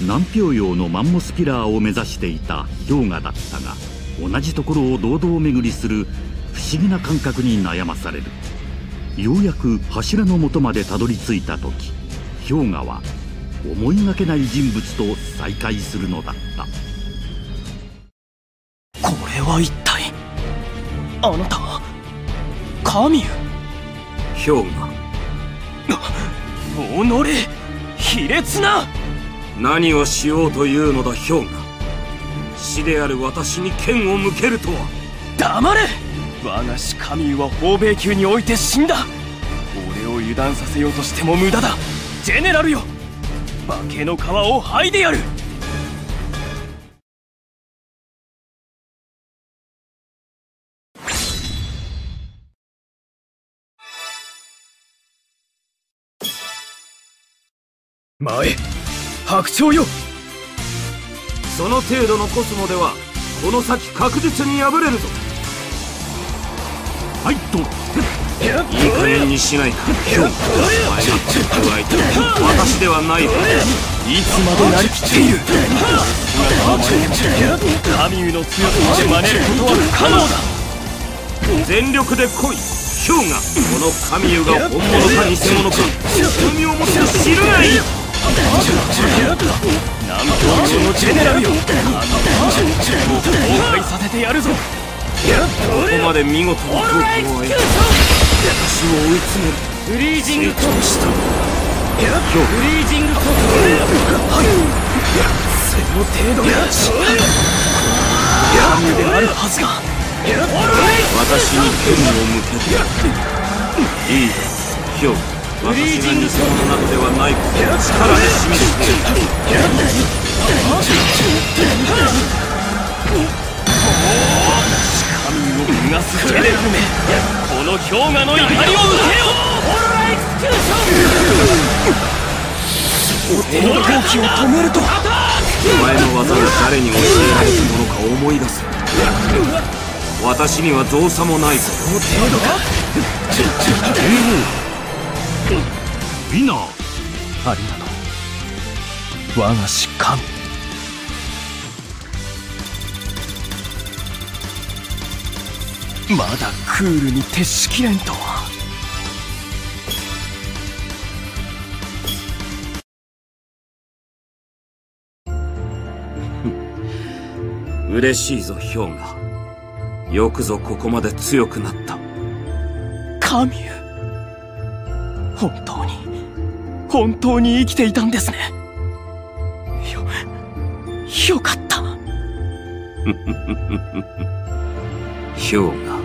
南氷洋のマンモスピラーを目指していた氷河だったが、同じところを堂々巡りする不思議な感覚に悩まされる。ようやく柱の元までたどり着いた時、氷河は思いがけない人物と再会するのだった。 これは一体、あなたはカミュ？ 氷河。 おれ、卑劣な！ 何をしようというのだ氷河。死である私に剣を向けるとは。 黙れ！我が師カミュは宝米宮において死んだ。俺を油断させようとしても無駄だ。ジェネラルよ、化けの皮を剥いでやる。前、白鳥よ。 その程度のコスモではこの先確実に敗れるぞ。 はいと、 いい加減にしないか氷河。お前が加えた私ではないわ。 いつまでなりきっている。カミュの強さまで真似ることは不可能だ。 全力で来い氷河。このカミュが本物か偽物か興味を持って知るがいい。 南東洋のジェネラルよ、カミュを崩壊させてやるぞ。 ここまで見事にトークを終え、私を追い詰める。 フリージングトークした。 フリージングトーク。その程度でカミュであるはずが。 私に剣を向けていいだ氷河。私が偽物などではないことを力で示している。 カミュを逃がすジェネラルめ、この氷河の怒りを受けよ。その闘気を止めると。 お前の技が誰に教えられたものか思い出せ。私には造作もないぞ。 その程度か。 ウィナー、 ありがとう我が師カミュ。まだクールに徹しきれんとは。 嬉しいぞ氷河。よくぞここまで強くなった。 カミュ、本当に生きていたんですね。よかった。 氷河。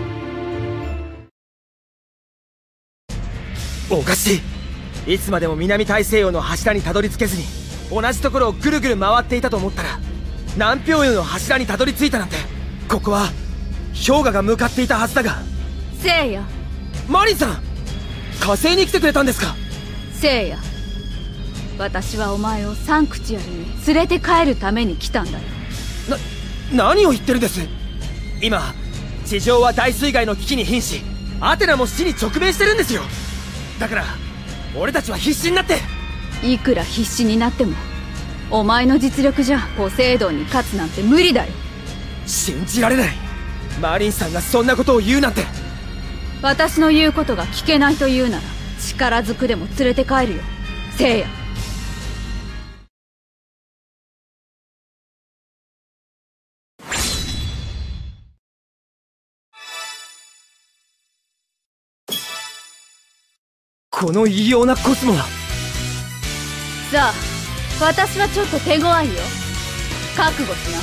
おかしい。いつまでも南大西洋の柱にたどり着けずに同じところをぐるぐる回っていたと思ったら、南氷洋の柱にたどり着いたなんて。ここは氷河が向かっていたはずだが。 せいや、 マリンさん、火星に来てくれたんですか？ せいや、私はお前をサンクチュアリに連れて帰るために来たんだよ。 何を言ってるんです？今地上は大水害の危機に瀕し、アテナも死に直面してるんですよ。だから俺たちは必死になって。 いくら必死になってもお前の実力じゃポセイドンに勝つなんて無理だよ。 信じられない。マリンさんがそんなことを言うなんて。 私の言うことが聞けないというなら力ずくでも連れて帰るよ、せいや。 この異様なコスモは。 さあ、私はちょっと手強いよ。覚悟しな。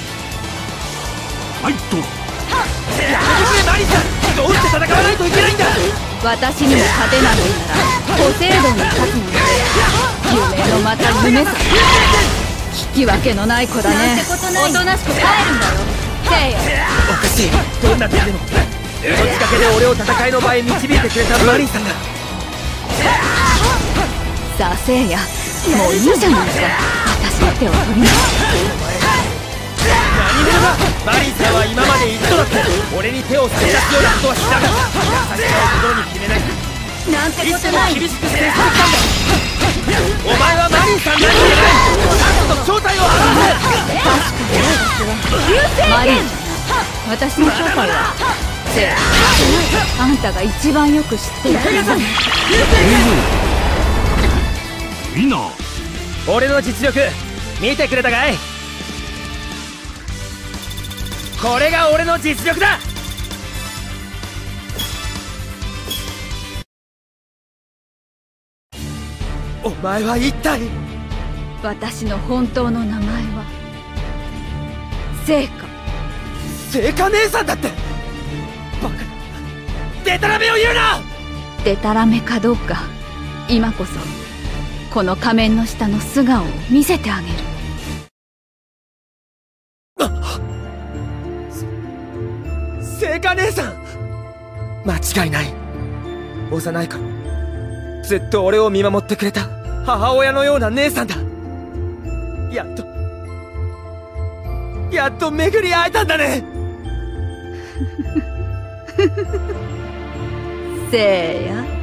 はいと。 マリンさん、どうして戦わないといけないんだ。 私にも勝てないのならポセイドンに勝つので、夢のまた夢さ。引き分けのない子だね。おとなしく帰るんだよ、せいや。 おかしい。どんな点でも命がけで俺を戦いの場へ導いてくれたマリンさんが。 さあせいや、もういいじゃないか。私の手を取りな。 何者だ。マリンさんは今まで一度だって俺に手を差し出すようなことはしなかった。優しさを心に決めない。 なんていつもことない。 厳しく接するんだ。お前はマリンさんだけじゃない。 マリンじゃない。私の正体はせや。あんたが一番よく知っているからね。 みんな俺の実力見てくれたかい？これが俺の実力だ。お前は一体？ 私の本当の名前は聖火。 聖火姉さんだって。バカなデタラメを言うな。 デタラメかどうか今こそこの仮面の下の素顔を見せてあげる。 聖火姉さん、間違いない。幼い頃ずっと俺を見守ってくれた母親のような姉さんだ。やっと巡り会えたんだね。 せいや。